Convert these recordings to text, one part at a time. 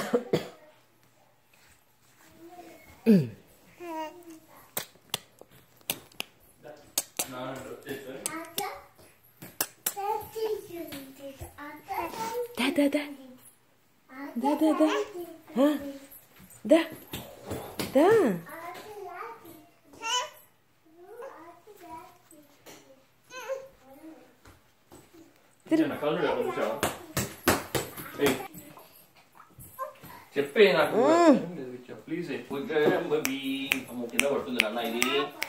చెప్పే నాకు ప్లీజ్ కింద పడుతుంది అన్న ఇది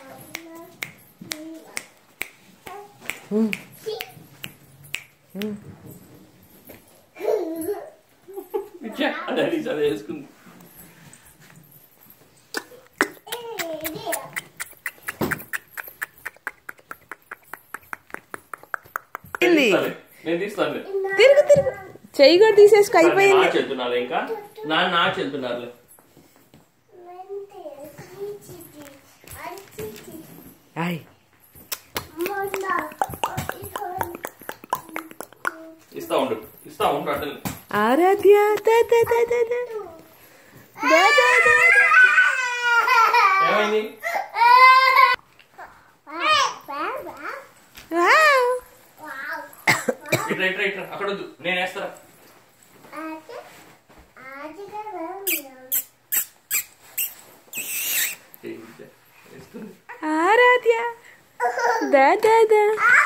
డాడీ చదివి వేసుకుంది నేను తీస్తాను తిరుగు తిరుగు చెయ్యి కూడా తీసేసి అయిపోయింది చెప్తున్నారు ఇంకా నా చెప్తున్నారు ఇస్తా ఉండు అటల్ ఆరాధ్య ఏమైంది ఇట్రా అక్కడ వద్దు నేను వేస్తారా ఆరాధ్య దా